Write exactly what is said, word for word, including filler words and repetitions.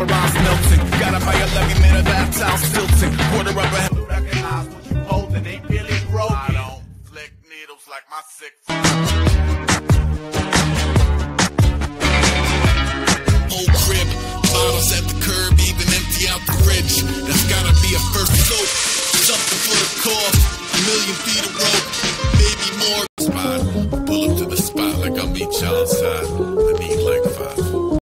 memorized melting. Got up by a levy, made a bath towel stilting. Quarter of a head. Recognize what you holding ain't really broken. I don't flick needles like my sick friend. Old crib, bottles at the curb, even empty out the fridge. That's gotta be a first soap. Something for the cough, a million feet of rope.